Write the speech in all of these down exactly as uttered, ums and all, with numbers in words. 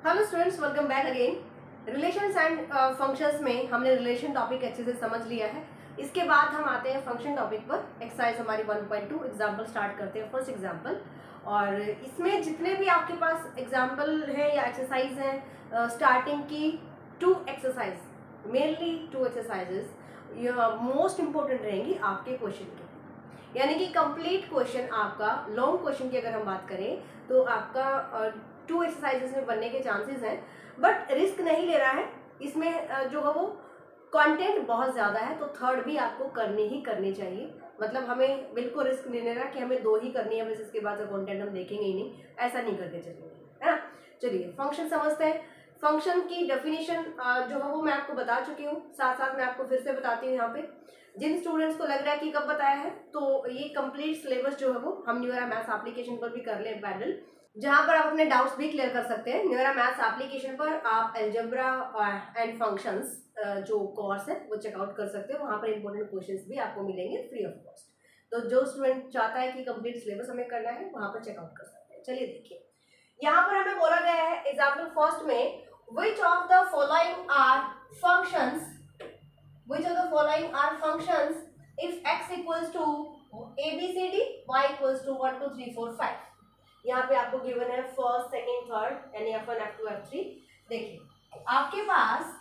Hello students, welcome back again. Relations and functions में हमने relation topic अच्छे से समझ लिया है। इसके बाद हम आते हैं फंक्शन टॉपिक पर। एक्सरसाइज हमारी one point two example start करते हैं। फर्स्ट एग्जाम्पल, और इसमें जितने भी आपके पास एग्जाम्पल हैं या एक्सरसाइज हैं, स्टार्टिंग की two exercise, mainly two exercises most important रहेंगी आपके क्वेश्चन के, यानी कि कंप्लीट क्वेश्चन आपका। लॉन्ग क्वेश्चन की अगर हम बात करें तो आपका टू एक्सरसाइजेस में बनने के चांसेस हैं, बट रिस्क नहीं ले रहा है इसमें। जो है वो कंटेंट बहुत ज़्यादा है, तो थर्ड भी आपको करनी ही करनी चाहिए। मतलब हमें बिल्कुल रिस्क नहीं लेना कि हमें दो ही करनी है, बस इसके बाद का कंटेंट हम देखेंगे ही नहीं, ऐसा नहीं करके चलेंगे, है ना। चलिए फंक्शन समझते हैं। फंक्शन की डेफिनेशन जो है वो मैं आपको बता चुकी हूँ, साथ साथ मैं आपको फिर से बताती हूँ। यहाँ पे जिन स्टूडेंट्स को लग रहा है कि कब बताया है, तो ये कंप्लीट सिलेबस जो है वो हम न्यूरा मैथ्स एप्लीकेशन पर भी कर लें पैरेलल, जहाँ पर आप अपने डाउट्स भी क्लियर कर सकते हैं। न्यूरा मैथ्स एप्लीकेशन पर आप अलजेब्रा एंड फंक्शंस जो कोर्स है वो चेकआउट कर सकते हो। वहाँ पर इंपॉर्टेंट क्वेश्चंस भी आपको मिलेंगे फ्री ऑफ कॉस्ट। तो जो स्टूडेंट चाहता है कि कंप्लीट सिलेबस हमें करना है, वहाँ पर चेकआउट कर सकते हैं। चलिए देखिए, यहाँ पर हमें बोला गया है एग्जाम्पल फर्स्ट में, which of the following are functions which of the following are functions if x equals to a b c d, y equals to one two three four five। यहाँ पे आपको गिवन है first second third यानी F one F two F three. देखिए आपके पास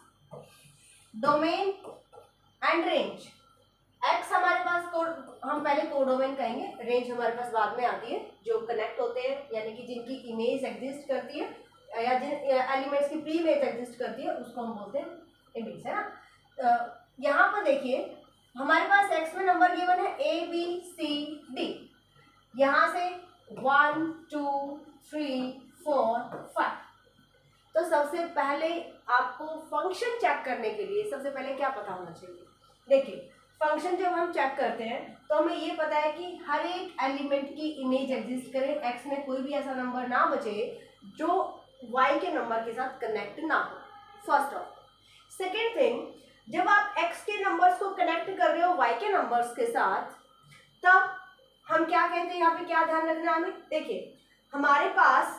domain and range, X हमारे पास को हम पहले कोडोमेन कहेंगे, रेंज हमारे पास बाद में आती है, जो कनेक्ट होते हैं यानी कि जिनकी इमेज एग्जिस्ट करती है या जिन एलिमेंट्स की प्री इमेज एग्जिस्ट करती है उसको हम बोलते हैं इमेज, है ना। यहाँ पर देखिए हमारे पास एक्स में नंबर गिवन है ए बी सी डी, यहाँ से one two three four five. तो सबसे पहले आपको फंक्शन चेक करने के लिए सबसे पहले क्या पता होना चाहिए। देखिए फंक्शन जब हम चेक करते हैं तो हमें ये पता है कि हर एक एलिमेंट की इमेज एग्जिस्ट करे, एक्स में कोई भी ऐसा नंबर ना बचे जो वाई के नंबर के साथ कनेक्ट ना हो, फर्स्ट ऑफ। सेकेंड थिंग, जब आप एक्स के नंबर्स को कनेक्ट कर रहे हो वाई के नंबर्स के साथ, तब हम क्या कहते हैं, यहाँ पे क्या ध्यान रखना हमें। देखिए हमारे पास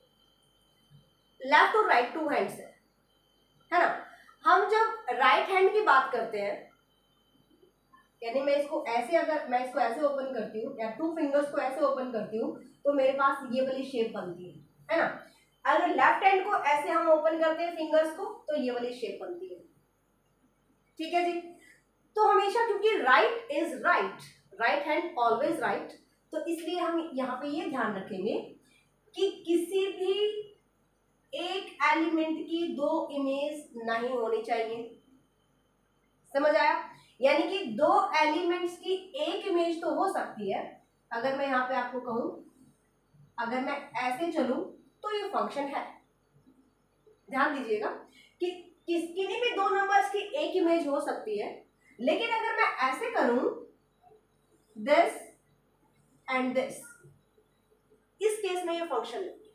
लेफ्ट और राइट टू हैंड्स है, है ना। हम जब राइट हैंड की बात करते हैं, यानी मैं इसको ऐसे, अगर मैं इसको ऐसे ओपन करती हूँ या टू फिंगर्स को ऐसे ओपन करती हूँ, तो मेरे पास ये वाली शेप बनती है, है ना। अगर लेफ्ट हैंड को ऐसे हम ओपन करते हैं फिंगर्स को, तो ये वाली शेप बनती है, ठीक है जी। तो हमेशा क्योंकि right is right, right hand always right, तो इसलिए हम यहाँ पे ये ध्यान रखेंगे कि किसी भी एक एलिमेंट की दो इमेज नहीं होनी चाहिए। समझ आया? यानी कि दो एलिमेंट्स की एक इमेज तो हो सकती है। अगर मैं यहाँ पे आपको कहूं, अगर मैं ऐसे चलूं तो ये फंक्शन है। ध्यान दीजिएगा कि किस किन्हीं भी दो नंबर्स की एक इमेज हो सकती है, लेकिन अगर मैं ऐसे करूं दिस एंड दिस, इस केस में ये फंक्शन नहीं है।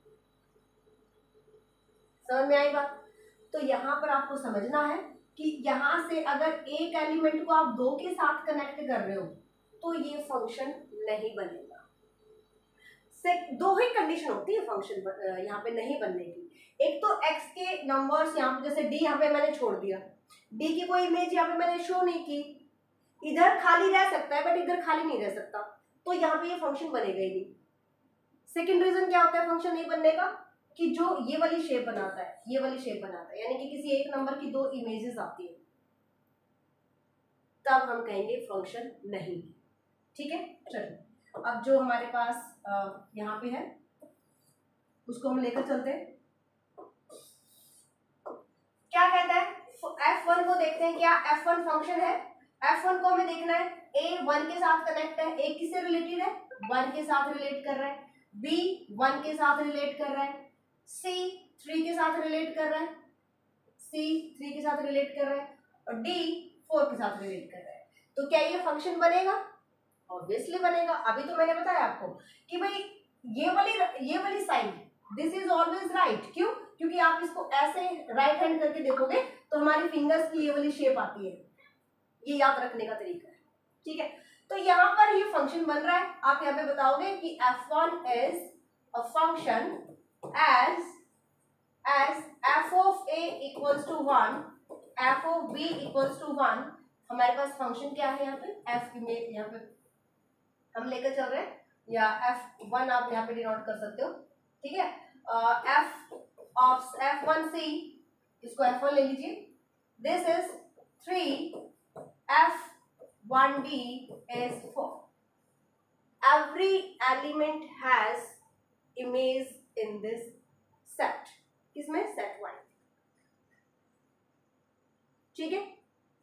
समझ में आई बात? तो यहां पर आपको समझना है कि यहां से अगर एक एलिमेंट को आप दो के साथ कनेक्ट कर रहे हो तो ये फंक्शन नहीं बनेगा। से दो ही कंडीशन होती है फंक्शन यहाँ पे नहीं बनने की। एक तो x के नंबर्स यहाँ पे, जैसे d यहाँ पे मैंने छोड़ दिया, d की कोई इमेज यहाँ पे मैंने शो नहीं की, इधर खाली रह सकता है बट इधर खाली नहीं रह सकता, तो यहाँ पे ये फंक्शन बनेगा ही नहीं। सेकेंड रीजन क्या होता है फंक्शन नहीं बनने का, कि जो ये वाली शेप बनाता है, ये वाली शेप बनाता है, यानी कि किसी एक नंबर की दो इमेजेस आती है, तब हम कहेंगे फंक्शन नहीं, ठीक है। चलिए अब जो हमारे पास यहाँ पे है उसको हम लेकर चलते हैं। क्या कहता है, एफ वन को देखते हैं, क्या एफ वन फंक्शन है। एफ वन को हमें देखना है, ए वन के साथ कनेक्ट है, ए किससे रिलेटेड है, वन के साथ रिलेट कर रहा है, बी वन के साथ रिलेट कर रहा है, सी थ्री के साथ रिलेट कर रहा है, सी थ्री के साथ रिलेट कर रहा है, और डी फोर के साथ रिलेट कर रहा है। तो क्या ये फंक्शन बनेगा? ऑब्वियसली बनेगा। अभी तो मैंने बताया आपको कि भाई ये वाली ये वाली side this is always right. क्यों? क्योंकि आप इसको ऐसे राइट हैंड करके देखोगे तो हमारी फिंगर्स की ये वाली शेप आती है। ये याद रखने का तरीका है, ठीक है। तो यहाँ पर ये फंक्शन बन रहा है। आप यहाँ पे बताओगे कि F one is a function as as F of A equals to one, F of B equals to one, हमारे पास फंक्शन क्या है यहाँ पे, एफ इमेज यहाँ पे हम लेकर चल रहे हैं, या एफ वन आप यहाँ पे डिनोट कर सकते हो, ठीक है। F of F one C, इसको एफ वन ले लीजिए, this is three, F one B is four, every element has image in this set, किसमें, सेट वन, ठीक है।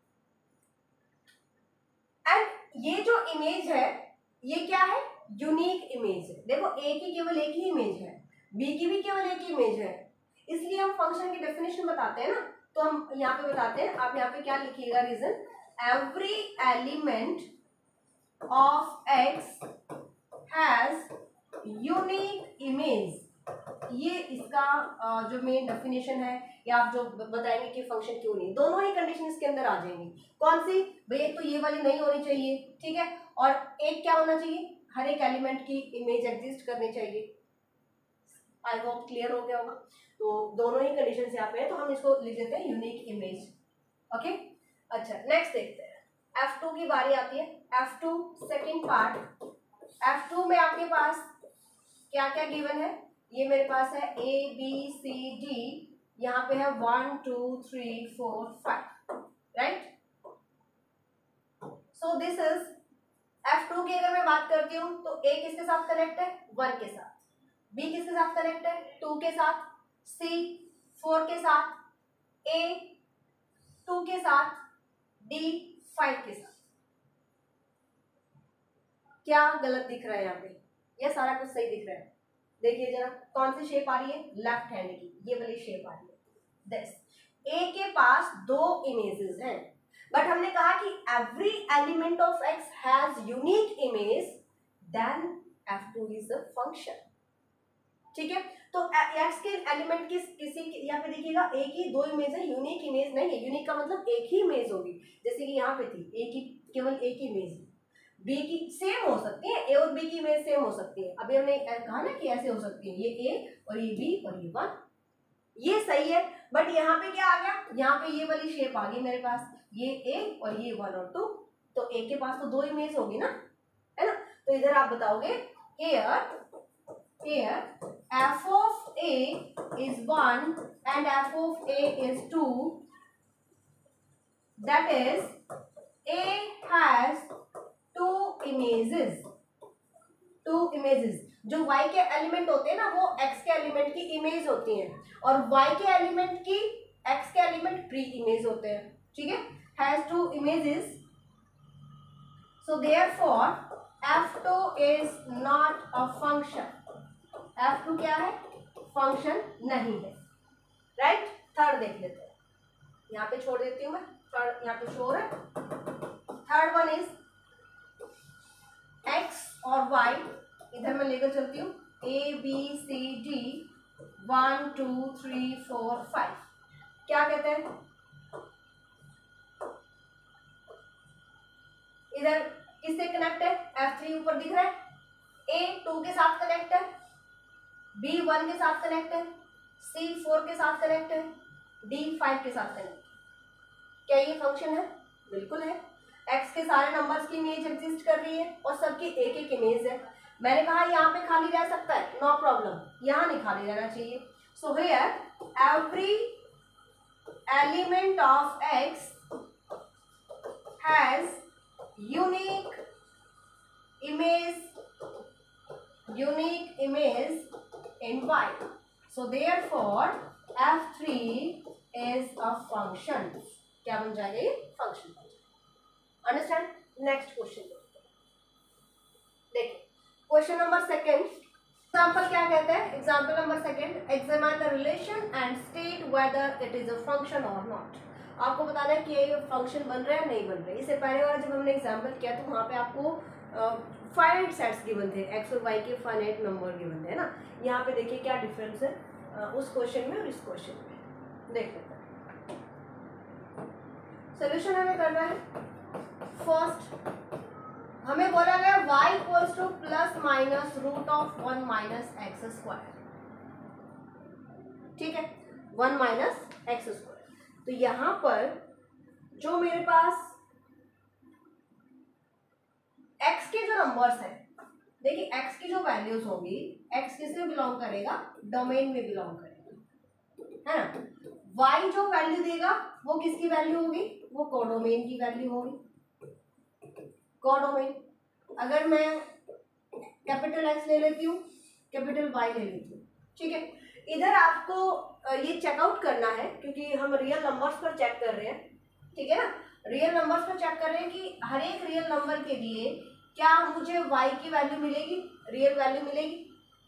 एंड ये जो इमेज है ये क्या है, यूनिक इमेज है। देखो ए की केवल एक ही इमेज है, बी की भी केवल एक ही इमेज है, इसलिए हम फंक्शन की डेफिनेशन बताते हैं ना, तो हम यहाँ पे बताते हैं, आप यहाँ पे क्या लिखिएगा, reason, every element of X has unique image, ये इसका जो मेन डेफिनेशन है, या आप जो बताएंगे कि फंक्शन क्यों नहीं, दोनों ही कंडीशन इसके अंदर आ जाएंगी। कौन सी भाई, एक तो ये वाली नहीं होनी चाहिए, ठीक है, और एक क्या होना चाहिए, हर एक एलिमेंट की इमेज एग्जिस्ट करनी चाहिए। आई होप क्लियर हो गया होगा। तो दोनों ही कंडीशन यहाँ पे है, तो हम इसको लिख देते हैं यूनिक इमेज, ओके। अच्छा, नेक्स्ट देखते हैं, एफ टू की बारी आती है। F two second part, F two में आपके पास क्या क्या गिवन है, ये मेरे पास है ए बी सी डी, यहाँ पे है one two three four five, right. So this is F two की अगर मैं बात करती हूँ तो ए किसके साथ कनेक्ट है, वन के साथ, बी किसके साथ कनेक्ट है, टू के साथ, सी फोर के साथ, ए टू के साथ, डी फाइव के साथ। क्या गलत दिख रहा है यहाँ पे, यह सारा कुछ सही दिख रहा है। देखिए जरा कौन सी शेप आ रही है, लेफ्ट हैंड की ये वाली शेप आ रही है। दिस ए के पास दो इमेजेस हैं, बट हमने कहा कि every element of X has unique image, then F two is a function, ठीक है। तो एक्स के एलिमेंट की किसी यहाँ पे देखिएगा ए की दो इमेज है, यूनिक इमेज नहीं है। यूनिक का मतलब एक ही इमेज होगी, जैसे कि यहाँ पे थी ए की केवल एक ही इमेज, बी की सेम हो सकती है, ए और बी की इमेज सेम हो सकती है। अभी हमने कहा ना कि ऐसे हो सकती है, ये ए और ये बी और ये वन, ये सही है। बट यहाँ पे क्या आ गया, यहाँ पे ये वाली शेप आ गई मेरे पास, ये ए और ये वन और टू, तो ए के पास तो दो इमेज होगी ना, है ना। तो इधर आप बताओगे here here F of A is one and F of A is two, that is A has two images, two images. जो y के एलिमेंट होते हैं ना वो x के एलिमेंट की इमेज होती हैं, और y के एलिमेंट की x के एलिमेंट प्री इमेज होते हैं, ठीक है। Has two images, so therefore F two is not a function. F two क्या है, फंक्शन नहीं है, राइट। थर्ड देख लेते हैं, यहाँ पे छोड़ देती हूँ मैं, थर्ड यहाँ पे शोर है। थर्ड वन इज x और y, इधर मैं लेकर चलती हूँ A B C D one two three four five, क्या कहते हैं, इधर किससे कनेक्ट है, एफ थ्री ऊपर दिख रहा है, ए टू के साथ कनेक्ट है, बी वन के साथ कनेक्ट है, सी फोर के साथ कनेक्ट है, डी फाइव के साथ कनेक्ट है। क्या ये फंक्शन है, बिल्कुल है। एक्स के सारे नंबर्स की इमेज एग्जिस्ट कर रही है और सबकी एक एक इमेज है। मैंने कहा यहाँ पे खाली रह सकता है, नो प्रॉब्लम, यहाँ नहीं खाली रहना चाहिए। So here every element of X has unique image, unique image in Y, so therefore F three is a function. क्या बन जाएगा, ये फंक्शन बन जाएगा। अंडरस्टैंड। नेक्स्ट क्वेश्चन देखिए, क्वेश्चन नंबर सेकेंड, एग्जाम्पल क्या कहते हैं, example number second, examine the relation and state whether it is a function और नॉट। आपको बताना है कि ये फंक्शन बन रहा है नहीं बन रहा है। इससे पहले वाला जब हमने एग्जाम्पल किया तो वहाँ पे आपको फाइनाइट सेट्स गिवन थे, एक्स और वाई के फाइनाइट नंबर गिवन थे ना। यहाँ पे देखिए क्या डिफरेंस है uh, उस क्वेश्चन में और इस क्वेश्चन में, देख लेते हैं। सोल्यूशन हमें करना है, फर्स्ट हमें बोला गया y equals to plus minus root of one minus X square, ठीक है। One minus X square. तो यहाँ पर जो मेरे पास x के जो नंबर्स हैं, देखिए x की जो वैल्यूज होगी, x किसमें बिलोंग करेगा, डोमेन में बिलोंग करेगा, है ना। y जो वैल्यू देगा वो किसकी वैल्यू होगी, वो कोडोमेन की वैल्यू होगी, कोडोमेन। अगर मैं कैपिटल x ले लेती हूँ, कैपिटल y ले लेती हूँ, ठीक है। इधर आपको ये चेकआउट करना है क्योंकि हम रियल नंबर्स पर चेक कर रहे हैं, ठीक है ना। रियल नंबर्स पर चेक कर रहे हैं कि हर एक रियल नंबर के लिए क्या मुझे y की वैल्यू मिलेगी, रियल वैल्यू मिलेगी,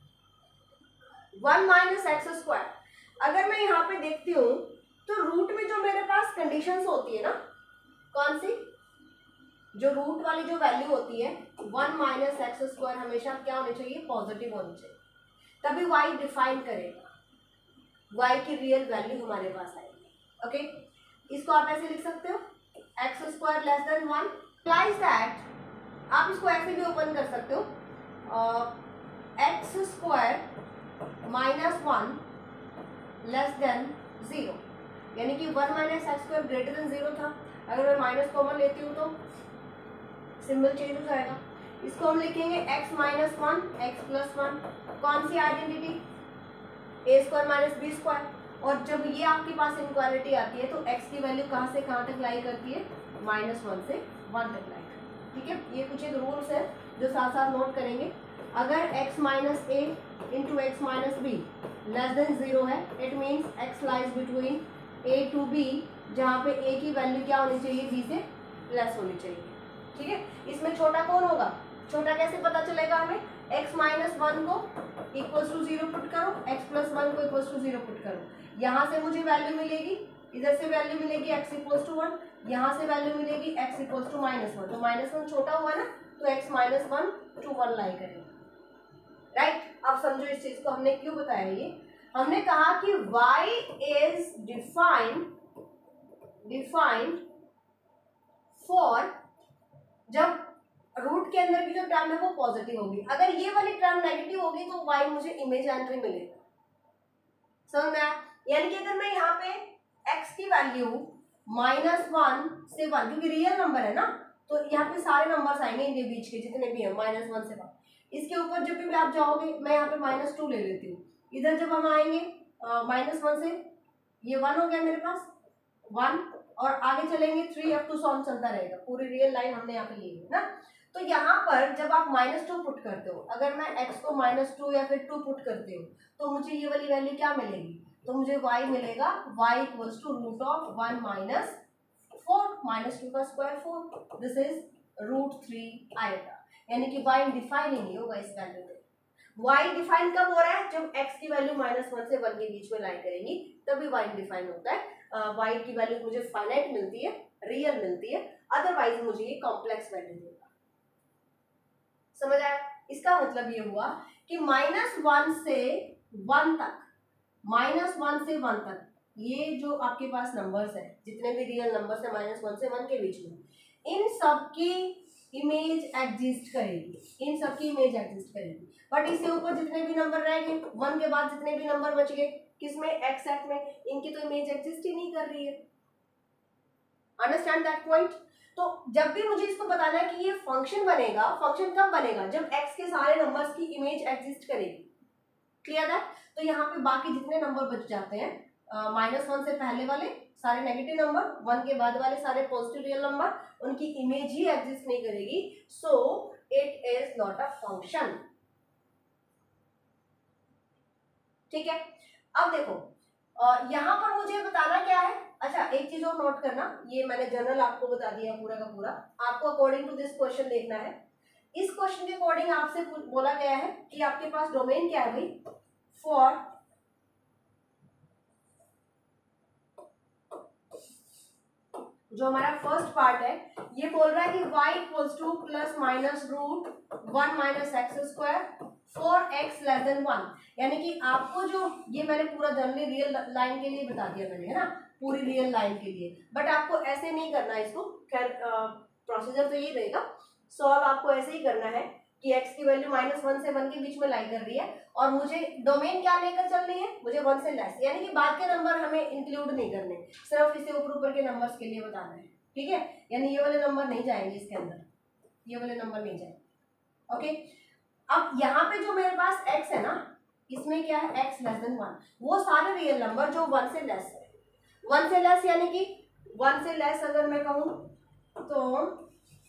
वन माइनस एक्स स्क्वायर। अगर मैं यहाँ पे देखती हूँ तो रूट में जो मेरे पास कंडीशंस होती है ना, कौन सी, जो रूट वाली जो वैल्यू होती है वन माइनस एक्स स्क्वायर हमेशा क्या होनी चाहिए, पॉजिटिव होनी चाहिए, तभी y डिफाइन करेगा, y की रियल वैल्यू हमारे पास आएगी। ओके, इसको आप ऐसे लिख सकते हो, X square less than one, implies that, आप इसको ऐसे भी ओपन कर सकते हो, X square minus one less than zero, यानी कि one minus X square greater than zero था। अगर मैं माइनस कॉमन लेती हूँ तो सिंबल चेंज हो जाएगा। इसको हम लिखेंगे X minus one X plus one, कौन सी identity, A square minus B square. और जब ये आपके पास इनक्वालिटी आती है तो x की वैल्यू कहाँ से कहाँ तक लाई करती है, माइनस वन से वन तक लाई करती है, ठीक है। ये कुछ एक रूल्स है जो साथ साथ नोट करेंगे। अगर x minus A into X minus B less than zero है, it means x lies between a to b, जहाँ पे a की वैल्यू क्या होनी चाहिए, b से लेस होनी चाहिए, ठीक है। इसमें छोटा कौन होगा, छोटा कैसे पता चलेगा हमें, x माइनस वन को इक्वल टू जीरो पुट करो, x प्लस वन को इक्वल टू जीरो पुट करो, यहाँ से मुझे वैल्यू मिलेगी, इधर से वैल्यू मिलेगी x इक्वल टू वन, यहाँ से वैल्यू मिलेगी x equal to minus one, तो माइनस वन छोटा हुआ ना, तो x minus one to one lie करेगा, राइट। अब समझो इस चीज को हमने क्यों बताया, ये हमने कहा कि y is defined defined for, जब रूट के अंदर की जो टर्म है वो पॉजिटिव होगी, अगर ये वाली टर्म नेगेटिव होगी तो y मुझे इमेजिनरी मिलेगा, समझ में आया। यानी कि अगर मैं यहाँ पे x की वैल्यू माइनस वन से वन, क्योंकि रियल नंबर है ना, तो यहाँ पे सारे नंबर्स आएंगे इनके बीच के जितने भी हैं, माइनस वन से वन। इसके ऊपर जब भी आप जाओगे, मैं यहाँ पे माइनस टू ले लेती हूँ, इधर जब हम आएंगे माइनस वन से, ये वन हो गया मेरे पास वन, और आगे चलेंगे थ्री, अप टू सॉन चलता रहेगा, पूरी रियल लाइन हमने यहाँ पे ली है ना। तो यहाँ पर जब आप माइनस टू पुट करते हो, अगर मैं x को माइनस टू या फिर टू पुट करती हूँ तो मुझे ये वाली वैल्यू क्या मिलेगी, तो मुझे y मिलेगा, y equals to root of one minus four, minus two का square four, this is root three आएगा, यानी कि y डिफाइन ही नहीं होगा इस वैल्यू में। y डिफाइन कब हो रहा है, जब x की वैल्यू माइनस वन से वन के बीच में लाई करेंगी तभी y डिफाइन होता है। uh, y की वैल्यू मुझे फाइनाइट मिलती है, रियल मिलती है, अदरवाइज मुझे ये कॉम्प्लेक्स वैल्यू देगा, समझ आया। इसका मतलब ये हुआ कि माइनस वन से वन तक, माइनस वन से वन तक ये जो आपके पास नंबर्स है, जितने भी रियल नंबर्स है माइनस वन से वन के बीच में, इन सब की इमेज एग्जिस्ट करेगी, इन सब की इमेज एग्जिस्ट करेगी। बट इससे ऊपर जितने भी नंबर रह गए, वन के बाद जितने भी नंबर बच गए, किसमें, एक्स सेट में, इनकी तो इमेज एग्जिस्ट ही नहीं कर रही है। Understand that point. तो जब भी मुझे इसको बताना है कि ये फंक्शन बनेगा, फंक्शन कब बनेगा, जब x के सारे नंबर्स की इमेज एग्जिस्ट करेगी, क्लियर दैट। तो यहाँ पे बाकी जितने नंबर बच जाते हैं, माइनस वन से पहले वाले सारे नेगेटिव नंबर, वन के बाद वाले सारे पॉजिटिव रियल नंबर, उनकी इमेज ही एग्जिस्ट नहीं करेगी, so it is not a function, ठीक है। अब देखो uh, यहाँ पर मुझे बताना क्या है, अच्छा एक चीज और नोट करना, ये मैंने जनरल आपको बता दिया पूरा का पूरा, आपको अकॉर्डिंग टू दिस क्वेश्चन देखना है। इस क्वेश्चन के अकॉर्डिंग आपसे बोला गया है कि आपके पास डोमेन क्या है भाई, फॉर जो हमारा फर्स्ट पार्ट है, ये बोल रहा है कि y equals to plus minus root one minus X square for X less than one, यानी कि आपको जो, ये मैंने पूरा जनरली रियल लाइन के लिए बता दिया मैंने, है ना, पूरी रियल लाइन के लिए, बट आपको ऐसे नहीं करना है इसको, खैर प्रोसीजर तो यही रहेगा, सॉल्व आपको ऐसे ही करना है कि x की वैल्यू माइनस वन से वन के बीच में लाई कर रही है और मुझे डोमेन क्या लेकर चल रही है, मुझे वन से लेस, यानी कि बाद के नंबर हमें इंक्लूड नहीं करने, सिर्फ इसे ऊपर ऊपर के नंबर्स के लिए बताना है, ठीक है। यानी ये वाले नंबर नहीं जाएंगे इसके अंदर, ये वाले नंबर नहीं जाएंगे, ओके। अब यहाँ पे जो मेरे पास x है ना, इसमें क्या है, x लेस देन वन, वो सारे रियल नंबर जो वन से लेस है, वन से लेस यानी कि वन से लेस अगर मैं कहूँ तो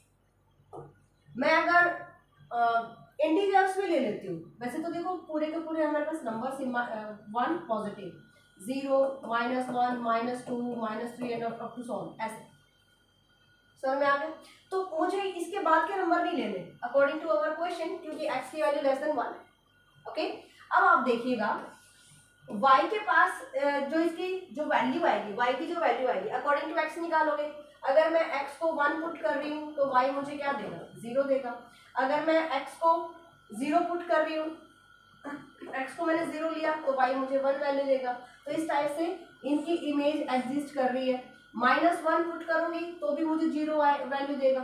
मैं अगर इंटीजर्स में ले लेती हूँ, वैसे तो देखो पूरे के पूरे हमारे पास number one positive, zero, minus one, minus two, minus three and up to so on, ऐसे समझ में आ गया। तो मुझे इसके बाद के नंबर नहीं लेने अकॉर्डिंग टू अवर क्वेश्चन, क्योंकि x की वैल्यू लेस देन वन है, ओके। अब आप देखिएगा y के पास जो इसकी जो वैल्यू आएगी, y की जो वैल्यू आएगी अकॉर्डिंग टू x निकालोगे। अगर मैं x को वन पुट कर रही हूँ तो y मुझे क्या देगा, जीरो देगा। अगर मैं x को जीरो पुट कर रही हूँ, x को मैंने जीरो लिया तो y मुझे वन वैल्यू देगा। तो इस टाइप से इनकी इमेज एग्जिस्ट कर रही है। माइनस वन पुट करूंगी तो भी मुझे जीरो वैल्यू देगा।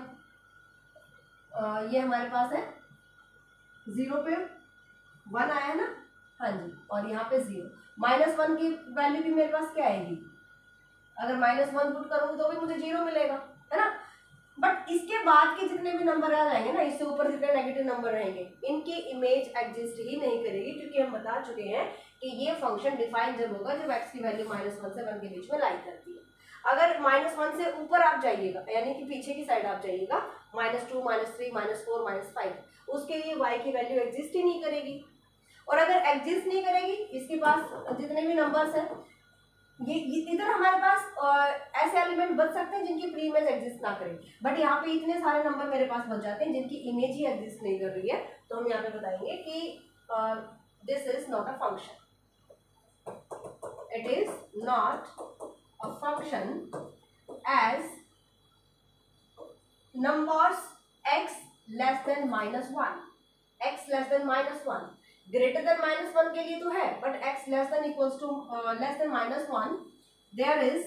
आ, ये हमारे पास है जीरो पे वन आया है ना, हाँ जी, और यहाँ पे जीरो, माइनस वन की वैल्यू भी मेरे पास क्या आएगी, अगर माइनस वन पुट करूंगी तो भी मुझे जीरो मिलेगा, है ना। बट इसके बाद के जितने भी नंबर आ जाएंगे ना, इससे ऊपर जितने नेगेटिव नंबर रहेंगे, इनकी इमेज एग्जिस्ट ही नहीं करेगी, क्योंकि हम बता चुके हैं कि ये फंक्शन डिफाइन जब होगा जब x की वैल्यू माइनस वन से वन के बीच में लाई करती है। अगर माइनस वन से ऊपर आप जाइएगा, यानी कि पीछे की साइड आप जाइएगा, minus two, minus three, minus four, minus five, उसके लिए y की वैल्यू एग्जिस्ट ही नहीं करेगी। और अगर एग्जिस्ट नहीं करेगी, इसके पास जितने भी नंबर्स हैं, ये इधर हमारे पास आ, ऐसे एलिमेंट बच सकते हैं जिनकी प्री इमेज एग्जिस्ट ना करें, बट यहाँ पे इतने सारे नंबर मेरे पास बच जाते हैं जिनकी इमेज ही एग्जिस्ट नहीं कर रही है। तो हम यहाँ पे बताएंगे कि this is not a function, it is not a function as numbers x less than minus one, x less than minus one, greater than minus one के लिए तो है, but x less than equals to less than minus one, there is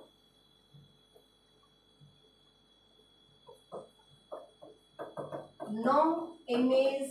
no image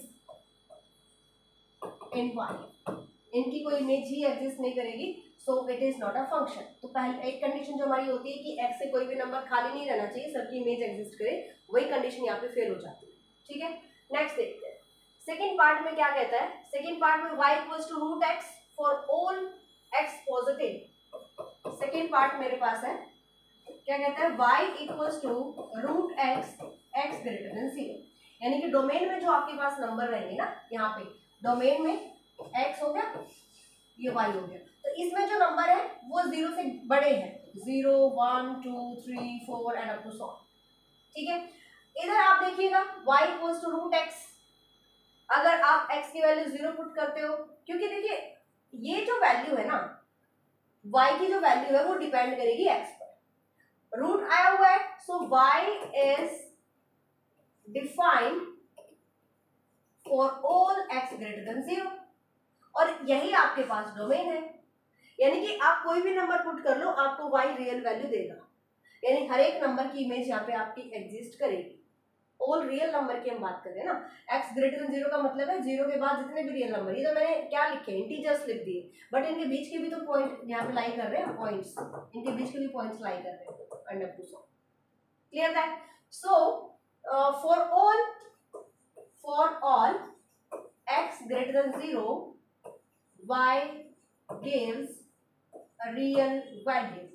in y, इनकी कोई image ही exist नहीं करेगी, so it is not a function. तो पहले एक कंडीशन जो हमारी होती है कि x से कोई भी नंबर खाली नहीं रहना चाहिए, सबकी इमेज एग्जिस्ट करे, वही कंडीशन यहाँ पे फेल हो जाती है, ठीक है। नेक्स्ट देखते हैं सेकेंड पार्ट में क्या कहता है। सेकेंड पार्ट में y equals to root X for all x positive. Second part मेरे पास है, क्या कहता है, y equals to root X X greater than zero, यानी कि डोमेन में जो आपके पास नंबर रहेंगे ना, यहाँ पे डोमेन में x हो गया, ये y हो गया, तो इसमें जो नंबर है वो जीरो से बड़े हैं, zero, one, two, three, four and up to so, ठीक है। इधर आप देखिएगा y equals to root X, अगर आप x की वैल्यू जीरो पुट करते हो, क्योंकि देखिए ये जो वैल्यू है ना, y की जो वैल्यू है वो डिपेंड करेगी x पर, रूट आया हुआ है, so y is defined for all x greater than zero, और यही आपके पास डोमेन है, यानी कि आप कोई भी नंबर पुट कर लो आपको y रियल वैल्यू देगा, यानी हर एक नंबर की इमेज यहाँ पे आपकी एग्जिस्ट करेगी। ऑल रियल नंबर की हम बात कर रहे हैं ना, x ग्रेटर देन जीरो का मतलब है जीरो के बाद जितने भी रियल नंबर, ये तो मैंने क्या लिखे, इंटीजर्स लिख दिए, बट इनके बीच के भी तो पॉइंट यहाँ पे लाई कर रहे हैं, पॉइंट्स, इनके बीच के भी पॉइंट्स लाई कर रहे हैं, understood so clear that. So for all for all x greater than zero, y gives a real value.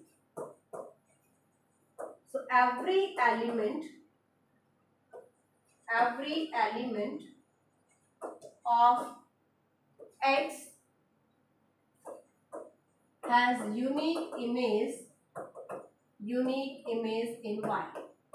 So every element, every element of x has unique image, unique image in y.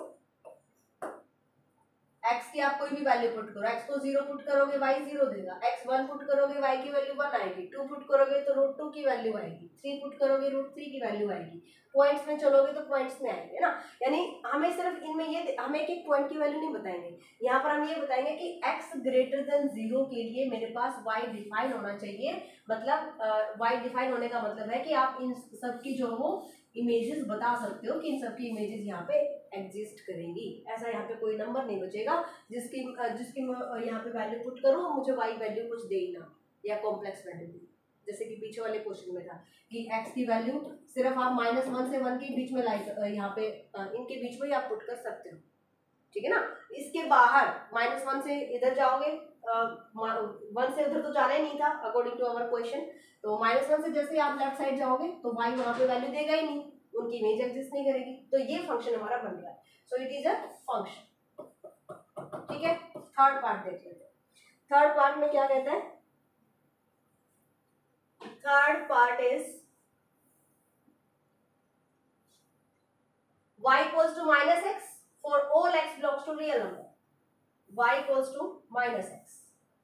x की आप कोई भी value put करो, x को zero put करोगे y zero देगा, x one put करोगे y की वैल्यू वन आएगी, टू पुट करोगे तो रूट टू की वैल्यू आएगी, थ्री पुट करोगे रूट थ्री की वैल्यू आएगी, पॉइंट्स में चलोगे तो पॉइंट्स में आएंगे ना, यानी हमें सिर्फ इनमें ये हमें एक एक पॉइंट की वैल्यू नहीं बताएंगे, यहाँ पर हम ये बताएंगे कि x ग्रेटर देन जीरो के लिए मेरे पास y डिफाइन होना चाहिए मतलब वाई डिफाइन होने का मतलब है कि आप इन सब की जो हो इमेजेस बता सकते हो कि इन सब की इमेजेस यहाँ पे एग्जिस्ट करेंगी। ऐसा यहाँ पे कोई नंबर नहीं बचेगा जिसकी जिसकी यहाँ पे वैल्यू पुट करूँ और मुझे वाई वैल्यू कुछ दे ही ना, या कॉम्प्लेक्स वैल्यू दे, जैसे कि पीछे वाले क्वेश्चन में था कि x की वैल्यू सिर्फ आप माइनस वन से वन के बीच में लाई, यहाँ पे इनके बीच में ही आप पुट कर सकते हो, ठीक है ना। इसके बाहर माइनस वन से इधर जाओगे, वन से उधर तो जाना ही नहीं था अकॉर्डिंग टू अवर क्वेश्चन, तो माइनस वन से जैसे आप लेफ्ट साइड जाओगे तो y वहां पे वैल्यू देगा ही नहीं, उनकी इमेज एग्जिस्ट नहीं करेगी, तो ये फंक्शन हमारा बन रहा है। So it is a function, ठीक है। थर्ड पार्ट देख लेते हैं। थर्ड पार्ट में क्या कहता है, third part is y equals to minus x for all x belongs to real number. Y equals to minus x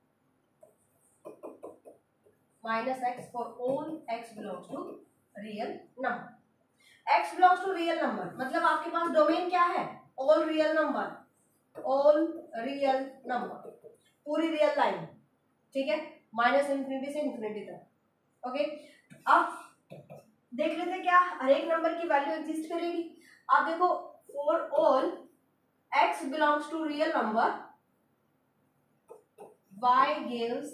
minus x for all x belongs to real number. x belongs to real number मतलब आपके पास domain क्या है, all real number, all real number, पूरी real line, ठीक है, minus infinity से infinity तक। ओके, अब देख लेते क्या हर एक नंबर की वैल्यू एग्जिस्ट करेगी। आप देखो, for all x belongs to real number, y gives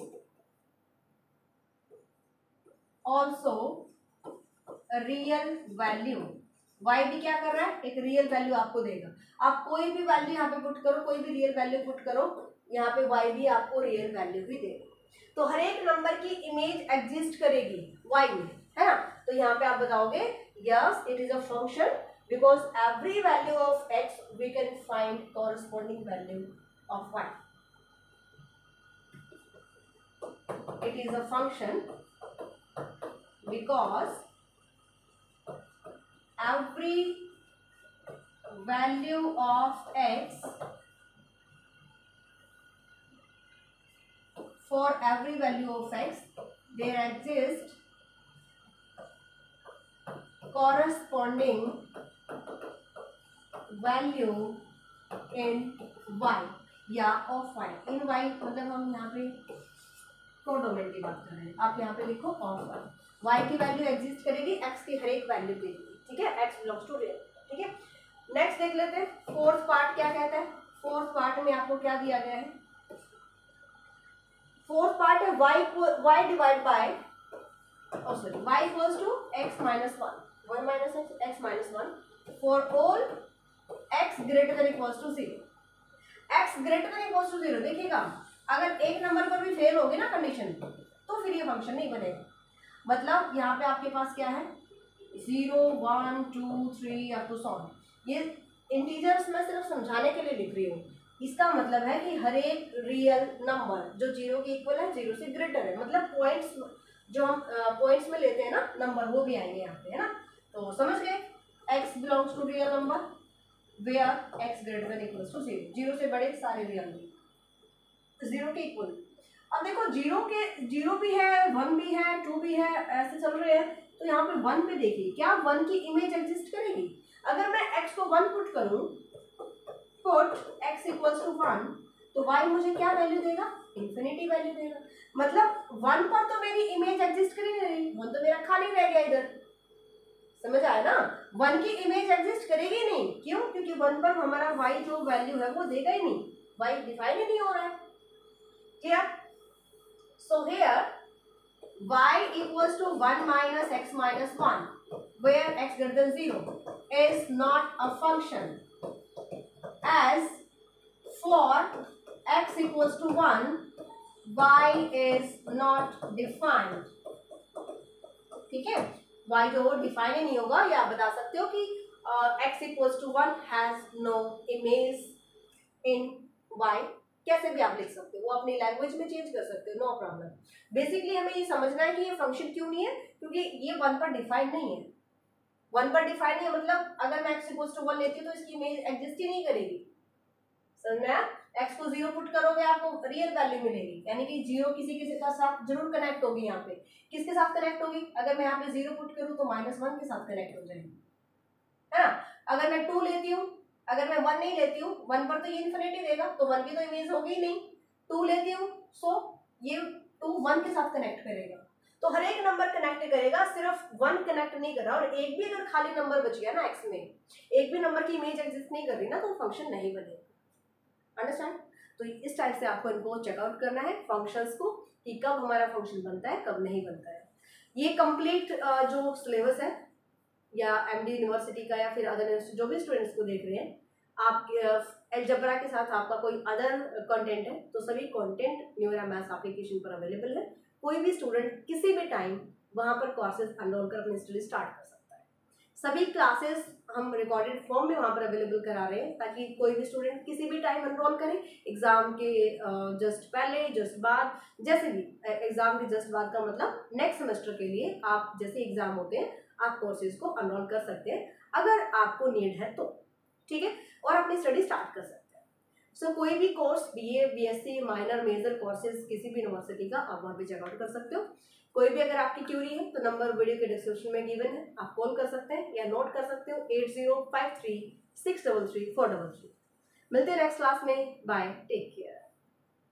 also real value. y भी क्या कर रहा है, एक रियल वैल्यू आपको देगा। आप कोई भी वैल्यू यहाँ पे पुट करो, कोई भी रियल वैल्यू पुट करो, यहाँ पे y भी आपको रियल वैल्यू भी देगा। तो हर एक नंबर की इमेज एग्जिस्ट करेगी y में, है ना। तो यहाँ पे आप बताओगे yes it is a function because every value of x we can find corresponding value of y. It is a function because every value of x, for every value of x there exists corresponding value in y या of y. in y मतलब हम यहाँ पे codomain की बात कर रहे हैं, आप यहाँ पे लिखो ऑफ y, y की वैल्यू एग्जिस्ट करेगी x की हर एक वैल्यू के लिए, ठीक है, x बिलोंग्स टू रियल, ठीक है। नेक्स्ट देख लेते हैं फोर्थ पार्ट क्या कहता है। फोर्थ पार्ट में आपको क्या दिया गया है, फोर्थ पार्ट है y y divide by oh sorry y equals to x minus one, one minus x, x minus one for all x greater than equals to zero. x greater than equals to zero, देखिएगा अगर एक number पर भी fail होगी ना condition तो फिर ये फंक्शन नहीं बनेगा। मतलब यहाँ पे आपके पास क्या है, zero one two three up to so on, ये इंटीजर्स मैं सिर्फ समझाने के लिए लिख रही हूँ। इसका मतलब है कि हर एक रियल नंबर जो जीरो के इक्वल है, जीरो से ग्रेटर है, मतलब पॉइंट्स जो हम पॉइंट्स में लेते हैं ना नंबर, वो भी आएंगे यहाँ पे, है ना। तो समझ गए, x belongs to real number where x greater than equals to zero, zero से बड़े सारे रियल नंबर जीरो के इक्वल। अब देखो जीरो के जीरो भी है, वन भी है, टू भी है, ऐसे चल रहे हैं। तो यहाँ पे वन पे देखिए, क्या वन की इमेज एग्जिस्ट करेगी। अगर मैं x को वन पुट करूं, put x equals to one, तो y मुझे क्या वैल्यू देगा, इंफिनिटी वैल्यू देगा। मतलब वन पर तो मेरी इमेज एग्जिस्ट कर ही नहीं, वन तो मेरा खाली रह गया इधर, समझ आया ना। वन की इमेज एग्जिस्ट करेगी नहीं, क्यों, क्योंकि वन पर हमारा y जो वैल्यू है वो देगा ही नहीं, y डिफाइन ही नहीं हो रहा है। Here, so here y equals to one minus x minus one, where x greater than zero is not a function, as for x equals to one, y is not defined, ठीक है। y जो वो define ही नहीं होगा, या आप बता सकते हो कि uh, x equals to one has no image in y, कैसे भी आप लिख सकते हो, वो अपनी लैंग्वेज में चेंज कर सकते हो, नो प्रॉब्लम। बेसिकली हमें ये समझना है कि ये फंक्शन क्यों नहीं है, क्योंकि ये वन पर डिफाइन नहीं है। वन पर डिफाइन नहीं है मतलब अगर मैं x इक्वल्स टू वन लेती हूँ तो इसकी इमेज एग्जिस्ट ही नहीं करेगी, समझ में आया। x को जीरो पुट करोगे आपको रियल वैल्यू मिलेगी, यानी कि जीरो किसी किसी का साथ जरूर कनेक्ट होगी। यहाँ पे किसके साथ कनेक्ट होगी, अगर मैं यहाँ पे जीरो पुट करूँ तो माइनस वन के साथ कनेक्ट हो जाएगी, है ना। अगर मैं टू लेती हूँ, अगर मैं वन नहीं लेती हूँ, वन पर तो ये इन्फिनिटी देगा, तो वन की तो इमेज होगी ही नहीं। टू लेती हूँ, सो ये टू वन के साथ कनेक्ट करेगा। तो हर एक नंबर कनेक्ट करेगा, सिर्फ वन कनेक्ट नहीं कर रहा, और एक भी अगर खाली नंबर बच गया ना एक्स में, एक भी नंबर की इमेज एग्जिस्ट नहीं कर रही ना, तो फंक्शन नहीं बनेगा। अंडरस्टैंड? तो इस टाइप से आपको इनको चेकआउट करना है फंक्शंस को, कि कब हमारा फंक्शन बनता है, कब नहीं बनता है। ये कंप्लीट जो सिलेबस है या एमडी यूनिवर्सिटी का या फिर अदर जो भी स्टूडेंट्स को देख रहे हैं, आप अलजेब्रा के साथ आपका कोई अदर कंटेंट है तो सभी कंटेंट न्यूरा मैथ्स एप्लीकेशन पर अवेलेबल है। कोई भी स्टूडेंट किसी भी टाइम वहां पर कोर्सेज अनरोल कर अपनी स्टडी स्टार्ट कर सकता है। सभी क्लासेस हम रिकॉर्डेड फॉर्म में वहां पर अवेलेबल करा रहे हैं, ताकि कोई भी स्टूडेंट किसी भी टाइम अनरोल करे, एग्जाम के जस्ट पहले, जस्ट बाद, जैसे भी एग्जाम के जस्ट बाद का मतलब नेक्स्ट सेमेस्टर के लिए आप जैसे एग्जाम होते हैं आप कोर्सेज को अनरोल कर सकते हैं अगर आपको नीड है तो, ठीक है, और अपनी स्टडी स्टार्ट कर सकते हैं। सो so, कोई भी course BA, BSc, minor, major courses किसी भी यूनिवर्सिटी का आप वहाँ पे चेकआउट कर सकते हो। कोई भी अगर आपकी क्यूरी है तो नंबर वीडियो के डिस्क्रिप्शन में गिवन है, आप कॉल कर सकते हैं या नोट कर सकते हो eight zero five three six double three four double three. मिलते हैं नेक्स्ट क्लास में, बाय, टेक केयर।